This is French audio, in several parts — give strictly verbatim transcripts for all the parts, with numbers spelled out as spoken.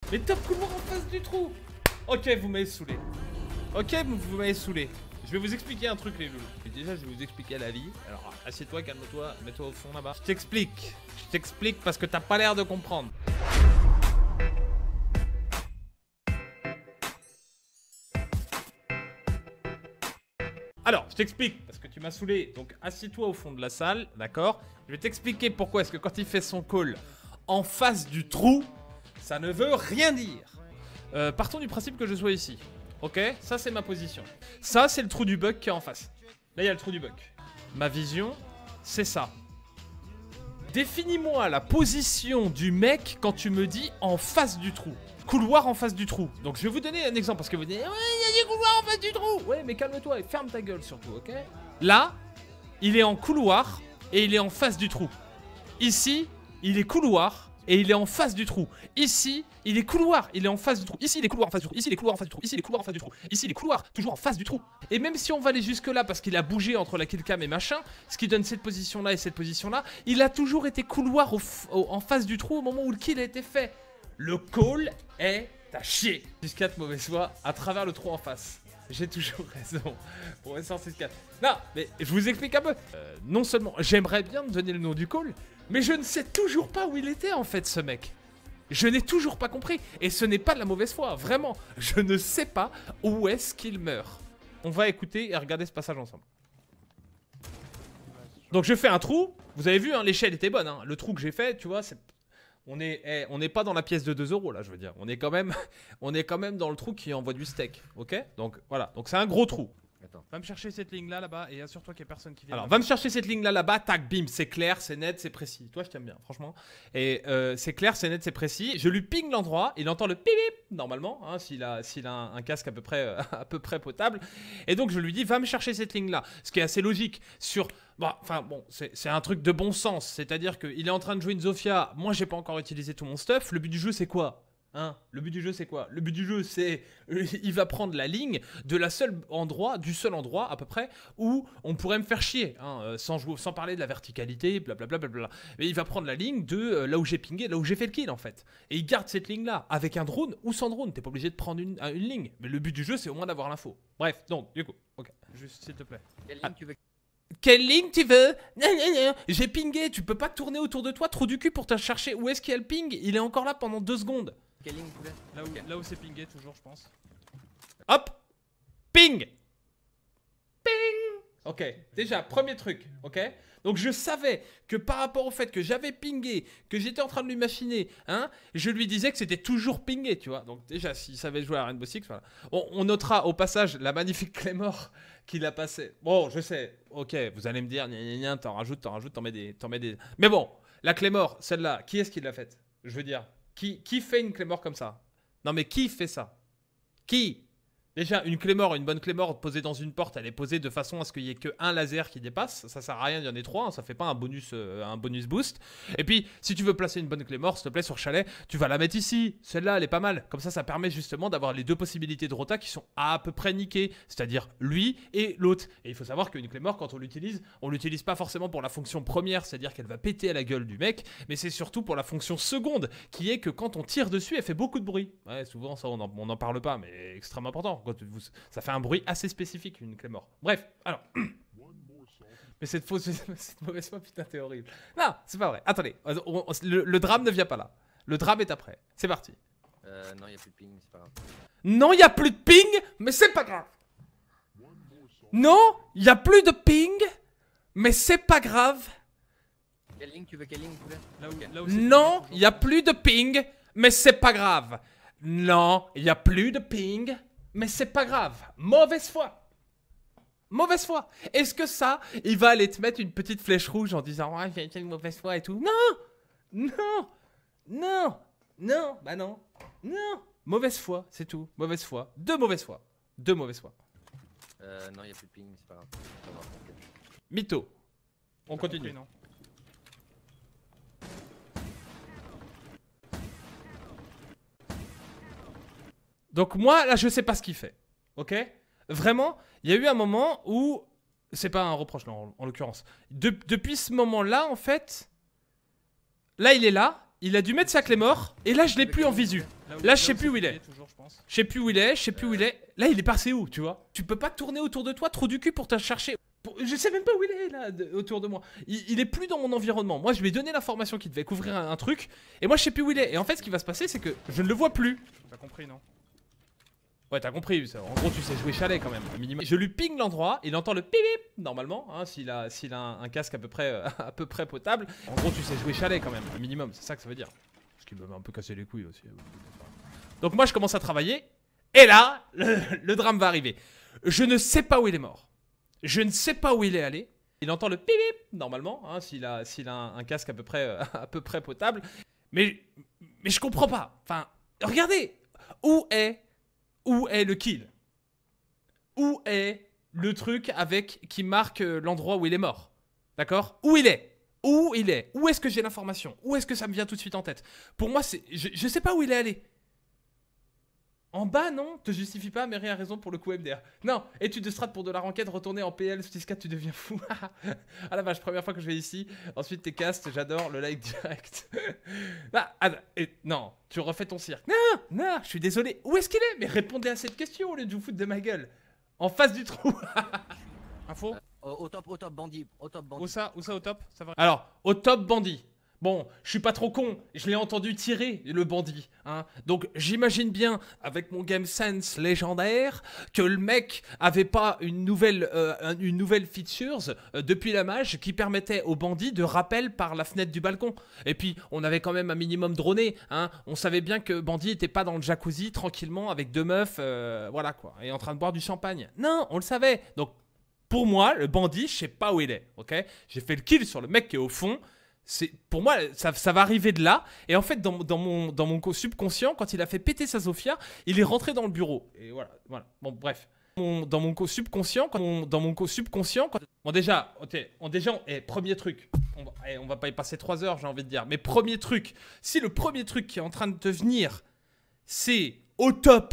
Mais top couloir en face du trou. Ok, vous m'avez saoulé. Ok, vous, vous m'avez saoulé. Je vais vous expliquer un truc, les loulous. Et déjà, je vais vous expliquer la vie. Alors, assieds-toi, calme-toi, mets-toi au fond là-bas. Je t'explique. Je t'explique parce que t'as pas l'air de comprendre. Alors, je t'explique, parce que tu m'as saoulé. Donc, assieds-toi au fond de la salle, d'accord? Je vais t'expliquer pourquoi est-ce que quand il fait son call en face du trou, ça ne veut rien dire. Euh, partons du principe que je sois ici. Ok? Ça, c'est ma position. Ça, c'est le trou du bug qui est en face. Là, il y a le trou du bug. Ma vision, c'est ça. Définis-moi la position du mec quand tu me dis en face du trou. Couloir en face du trou. Donc je vais vous donner un exemple parce que vous dites ouais, il y a des couloirs en face du trou. Ouais, mais calme-toi et ferme ta gueule surtout, ok? Là, il est en couloir et il est en face du trou. Ici, il est couloir et il est en face du trou. Ici, il est couloir, il est en face du trou. Ici, il est couloir en face du trou. Ici, il est couloir en face du trou. Ici, il est couloir en face du trou. Ici, il est couloir toujours en face du trou. Et même si on va aller jusque là parce qu'il a bougé entre la killcam et machin, ce qui donne cette position là et cette position là, il a toujours été couloir au au, en face du trou au moment où le kill a été fait. Le call est à chier. six quatre mauvaise foi à travers le trou en face. J'ai toujours raison. Professeur six quatre. Non, mais je vous explique un peu. Euh, non seulement j'aimerais bien me donner le nom du call, mais je ne sais toujours pas où il était en fait ce mec. Je n'ai toujours pas compris. Et ce n'est pas de la mauvaise foi, vraiment. Je ne sais pas où est-ce qu'il meurt. On va écouter et regarder ce passage ensemble. Donc je fais un trou. Vous avez vu, hein, l'échelle était bonne. Hein. Le trou que j'ai fait, tu vois, c'est... On est, eh, on n'est pas dans la pièce de deux euros là, je veux dire. On est quand même, on est quand même dans le trou qui envoie du steak, ok? Donc voilà, donc c'est un gros trou. Attends. Va me chercher cette ligne là là-bas et assure-toi qu'il n'y a personne qui vient. Alors, va me chercher cette ligne là là-bas, tac, bim, c'est clair, c'est net, c'est précis. Toi, je t'aime bien, franchement. Et euh, c'est clair, c'est net, c'est précis. Je lui ping l'endroit, il entend le pip pip, normalement, hein, s'il a, s'il a un, un casque à peu, près, euh, à peu près potable. Et donc, je lui dis, va me chercher cette ligne là. Ce qui est assez logique sur. Bon, enfin bon, c'est un truc de bon sens. C'est-à-dire qu'il est en train de jouer une Zofia. Moi, j'ai pas encore utilisé tout mon stuff. Le but du jeu, c'est quoi? Hein? Le but du jeu, c'est quoi? Le but du jeu, c'est il va prendre la ligne de la seule endroit, du seul endroit à peu près où on pourrait me faire chier, hein, euh, sans jouer, sans parler de la verticalité, blablabla. Bla bla bla. Mais il va prendre la ligne de euh, là où j'ai pingé, là où j'ai fait le kill en fait. Et il garde cette ligne-là avec un drone ou sans drone. T'es pas obligé de prendre une, une ligne. Mais le but du jeu, c'est au moins d'avoir l'info. Bref, donc du coup, ok, juste s'il te plaît. Quelle ligne tu veux? Quelle ligne tu veux? J'ai pingé, tu peux pas tourner autour de toi, trou du cul pour te chercher où est-ce qu'il y a le ping. Il est encore là pendant deux secondes. Quelle ligne tu veux? Là où, okay. Là où c'est pingé toujours, je pense. Hop. Ping. Ping. Ok, déjà, premier truc, ok. Donc je savais que par rapport au fait que j'avais pingé, que j'étais en train de lui machiner, hein, je lui disais que c'était toujours pingé, tu vois. Donc déjà, s'il savait jouer à Rainbow Six, voilà. On, on notera au passage la magnifique Claymore qu'il a passé. Bon, je sais, ok, vous allez me dire, gna gna gna, t'en rajoutes, t'en rajoutes, t'en mets des, t'en mets des... Mais bon, la Claymore, celle-là, qui est-ce qui l'a faite? Je veux dire, qui, qui fait une Claymore comme ça? Non mais qui fait ça? Qui? Déjà, une Claymore, une bonne Claymore posée dans une porte, elle est posée de façon à ce qu'il n'y ait qu'un laser qui dépasse. Ça sert à rien, il y en a trois, hein, ça fait pas un bonus, euh, un bonus boost. Et puis, si tu veux placer une bonne Claymore, s'il te plaît, sur chalet, tu vas la mettre ici. Celle-là, elle est pas mal. Comme ça, ça permet justement d'avoir les deux possibilités de rota qui sont à peu près niquées. C'est-à-dire lui et l'autre. Et il faut savoir qu'une Claymore, quand on l'utilise, on l'utilise pas forcément pour la fonction première, c'est-à-dire qu'elle va péter à la gueule du mec, mais c'est surtout pour la fonction seconde, qui est que quand on tire dessus, elle fait beaucoup de bruit. Ouais, souvent, ça, on n'en parle pas, mais extrêmement important. Quand vous, ça fait un bruit assez spécifique, une Claymore. Bref, alors. Mais cette fausse, cette mauvaise foi, putain, t'es horrible. Non, c'est pas vrai. Attendez, on, on, le, le drame ne vient pas là. Le drame est après. C'est parti. Euh, non, il n'y a plus de ping, c'est pas grave. Non, il n'y a plus de ping, mais c'est pas grave. Non, il n'y a plus de ping, mais c'est pas grave. Quelle ligne tu veux? Quelle ligne tu veux? Là où, okay. là où non, il n'y a plus de ping, mais c'est pas grave. Non, il n'y a plus de ping, mais c'est pas grave. Mauvaise foi. Mauvaise foi. Est-ce que ça, il va aller te mettre une petite flèche rouge en disant ouais, j'ai une mauvaise foi et tout? Non, non, non, non, bah non, non. Mauvaise foi, c'est tout. Mauvaise foi. Deux mauvaises foi. Deux mauvaises foi. Euh, non, il n'y a plus de ping, c'est pas grave. Mytho. On continue. Non. Donc moi, là, je sais pas ce qu'il fait. Ok? Vraiment, il y a eu un moment où... C'est pas un reproche, non, en, en l'occurrence. De, depuis ce moment-là, en fait... Là, il est là. il a dû mettre sa clé mort. Et là, je l'ai plus en visu. Là, je sais plus où il est. Je sais plus où il est, je sais plus où il est. Là, il est passé où, tu vois? Tu peux pas tourner autour de toi, trop du cul pour te chercher. Pour... Je sais même pas où il est, là, de... autour de moi. Il... il est plus dans mon environnement. Moi, je lui ai donné l'information qu'il devait couvrir un... un truc. Et moi, je sais plus où il est. Et en fait, ce qui va se passer, c'est que je ne le vois plus. T'as compris, non? Ouais, t'as compris. En gros, tu sais jouer chalet quand même. Minimum. Je lui ping l'endroit. Il entend le pip pip, normalement. Hein, s'il a, s'il a un, un casque à peu, près, euh, à peu près potable. En gros, tu sais jouer chalet quand même. Un minimum. C'est ça que ça veut dire. Ce qui m'a un peu cassé les couilles aussi. Donc, moi, je commence à travailler. Et là, le, le drame va arriver. Je ne sais pas où il est mort. Je ne sais pas où il est allé. Il entend le pip pip, normalement. Hein, s'il a, s'il a un, un casque à peu, près, euh, à peu près potable. Mais, mais je comprends pas. Enfin, regardez. Où est. Où est le kill? Où est le truc avec qui marque l'endroit où il est mort? D'accord? Où il est? Où il est? Où est-ce que j'ai l'information? Où est-ce que ça me vient tout de suite en tête? Pour moi, c'est, je, je sais pas où il est allé. En bas, non? Te justifie pas, mais rien raison pour le coup M D R. Non, étude de strat pour de la ranked, retourner en P L, six quatre, tu deviens fou. Ah la vache, première fois que je vais ici. Ensuite, tes castes, j'adore le like direct. Ah, ah, et, non, tu refais ton cirque. Non, non, je suis désolé. Où est-ce qu'il est? Mais répondez à cette question au lieu de vous foutre de ma gueule. En face du trou. Info? Euh, au, au top, au top, bandit. Au top, bandit. Où ça? Où ça au top? Ça va. Alors, au top bandit. Bon, je suis pas trop con, je l'ai entendu tirer, le bandit, hein. Donc j'imagine bien, avec mon game sense légendaire, que le mec avait pas une nouvelle, euh, une nouvelle features euh, depuis la mage qui permettait au bandit de rappel par la fenêtre du balcon. Et puis, on avait quand même un minimum droné, hein. On savait bien que bandit était pas dans le jacuzzi, tranquillement, avec deux meufs, euh, voilà quoi, et en train de boire du champagne. Non, on le savait. Donc, pour moi, le bandit, je sais pas où il est, ok? J'ai fait le kill sur le mec qui est au fond. C'est, pour moi, ça, ça va arriver de là. Et en fait, dans, dans, mon, dans mon subconscient, quand il a fait péter sa Zofia, il est rentré dans le bureau. Et voilà, voilà. Bon, bref. Mon, dans mon subconscient, quand mon, dans mon subconscient, quand... bon déjà, okay, on déjà, on, eh, premier truc. On va, eh, on va pas y passer trois heures, j'ai envie de dire. Mais premier truc, si le premier truc qui est en train de te venir, c'est au top.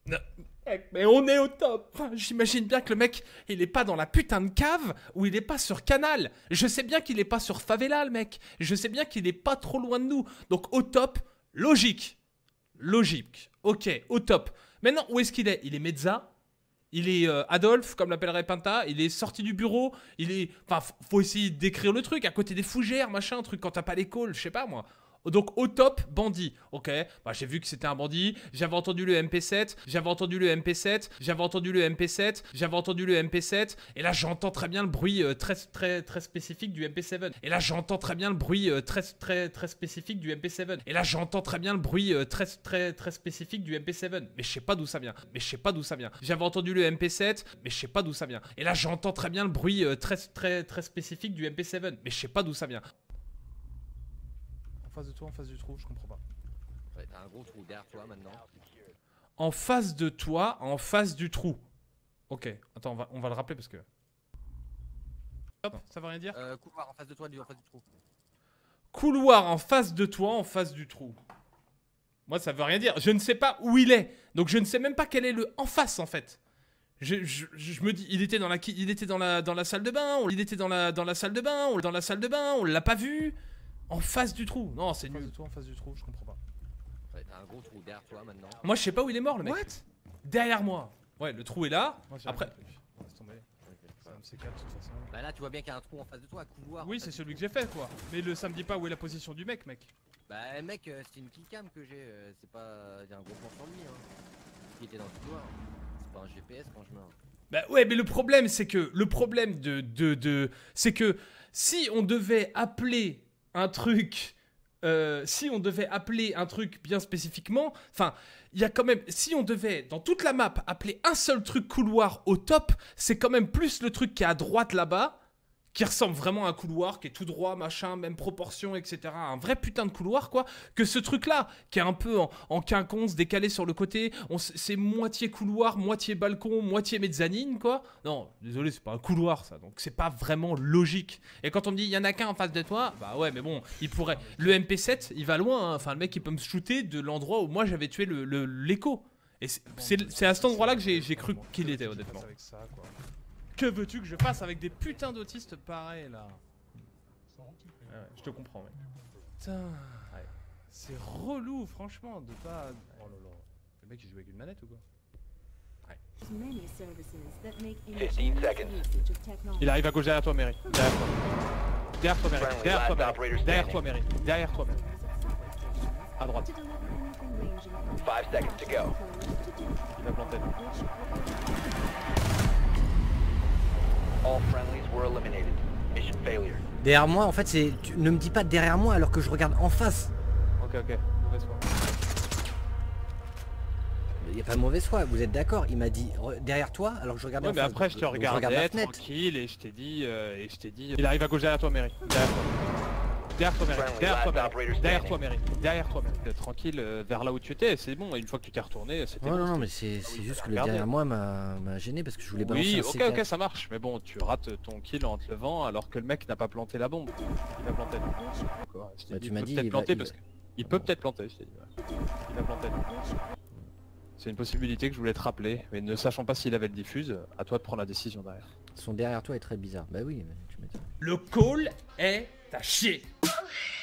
Mais on est au top. Enfin, j'imagine bien que le mec, il est pas dans la putain de cave ou il est pas sur Canal. Je sais bien qu'il est pas sur Favela, le mec. Je sais bien qu'il est pas trop loin de nous. Donc au top, logique. Logique. Ok, au top. Maintenant, où est-ce qu'il est? Il est Mezza. Il est euh, Adolphe, comme l'appellerait Pinta. Il est sorti du bureau. Il est... Enfin, faut essayer d'écrire le truc à côté des fougères, machin, un truc quand t'as pas l'école, je sais pas moi. Donc au top, bandit, ok, bah, j'ai vu que c'était un bandit, j'avais entendu le M P sept, j'avais entendu le M P sept, j'avais entendu le M P sept, j'avais entendu le M P sept, et là j'entends très bien le bruit euh, très, très, très spécifique du M P sept, et là j'entends très bien le bruit euh, très, très, très spécifique du M P sept, et là j'entends très bien le bruit euh, très, très, très spécifique du M P sept, mais je sais pas d'où ça vient, mais je sais pas d'où ça vient, j'avais entendu le M P sept, mais je sais pas d'où ça vient, et là j'entends très bien le bruit euh, très, très, très spécifique du M P sept, mais je sais pas d'où ça vient. En face de toi, en face du trou, je comprends pas. Ouais, t'as un gros trou derrière toi maintenant. En face de toi, en face du trou. Ok, attends, on va, on va le rappeler parce que... Hop, ça veut rien dire. Euh, couloir en face de toi, du en face du trou. Couloir en face de toi, en face du trou. Moi, ça veut rien dire. Je ne sais pas où il est. Donc, je ne sais même pas quel est le en face, en fait. Je, je, je me dis, il était dans la, il était dans la, dans la salle de bain. On, il était dans la, dans la salle de bain. On, dans la salle de bain. On l'a pas vu. En face du trou. Non, c'est nul. En face de toi, en face du trou, je comprends pas. Ouais, t'as un gros trou derrière toi maintenant. Moi, je sais pas où il est mort, le mec. What? Derrière moi. Ouais, le trou est là. Moi, Après. Laisse tomber. C'est un M C quatre de toute façon. Bah là, tu vois bien qu'il y a un trou en face de toi, couloir. Oui, c'est celui que j'ai fait, quoi. Mais le, ça me dit pas où est la position du mec, mec. Bah, mec, euh, c'est une killcam que j'ai. Euh, c'est pas. Il y a un gros plan sur lui, hein. Qui était dans le couloir. C'est pas un G P S quand je meurs. Bah ouais, mais le problème, c'est que. Le problème de. de, de c'est que si on devait appeler un truc. Euh, si on devait appeler un truc bien spécifiquement, enfin, il y a quand même, si on devait, dans toute la map, appeler un seul truc couloir au top, c'est quand même plus le truc qui est à droite là-bas, qui ressemble vraiment à un couloir, qui est tout droit, machin, même proportion, et cetera. Un vrai putain de couloir, quoi, que ce truc-là, qui est un peu en, en quinconce, décalé sur le côté, c'est moitié couloir, moitié balcon, moitié mezzanine, quoi. Non, désolé, c'est pas un couloir, ça, donc c'est pas vraiment logique. Et quand on me dit, il y en a qu'un en face de toi, bah ouais, mais bon, il pourrait... Le M P sept, il va loin, hein. Enfin, le mec, il peut me shooter de l'endroit où moi, j'avais tué le, le, l'écho. Et c'est à cet endroit-là que j'ai cru qu'il était, honnêtement. Que veux-tu que je fasse avec des putains d'autistes pareils là? Ouais, je te comprends, mec. Putain. Ouais. C'est relou, franchement, de pas... Oh là là. Le mec, il joue avec une manette ou quoi? fifteen seconds. Il arrive à gauche derrière toi, Mary. Derrière toi. Derrière toi, Mary. Friendly, Derrière toi, last Mary. operator Derrière standing. toi, Mary. Derrière toi, Mary. À droite. Five seconds to go. Il va planter. All friendlies were eliminated. Mission failure. Derrière moi, en fait, c'est. Tu ne me dis pas derrière moi alors que je regarde en face. Ok, ok. Mauvaise foi. Il n'y a pas de mauvaise foi, vous êtes d'accord? Il m'a dit re- derrière toi alors que je regardais Ouais, en mais face. après, je te Donc, regarde la regardais fenêtre. tranquille et je t'ai dit. euh, et je t'ai dit. Il arrive à gauche derrière toi, Mary. Derrière toi. Derrière toi, Mary. Friendly, Derrière toi, last Mary. operator Derrière standing. toi, Mary. Derrière toi, Mary. T'es tranquille euh, vers là où tu étais, c'est bon. Et une fois que tu t'es retourné, c'était Ouais, bon. non, non, mais c'est c'est oui, juste t'as que le regardé. derrière moi m'a m'a gêné parce que je voulais balancer Oui, un ok, C quatre. ok, ça marche. Mais bon, tu rates ton kill en te levant alors que le mec n'a pas planté la bombe. Il a planté. D'accord, je t'ai Bah, dit, tu il m'as peut dit, peut-être il va- planter il parce va- que. Il peut peut-être planter, je t'ai dit. Ouais. Il a planté. C'est une possibilité que je voulais te rappeler, mais ne sachant pas s'il avait le diffuse, à toi de prendre la décision derrière. Son derrière toi est très bizarre. Bah oui, mais tu m'étonnes. Le call est à chier.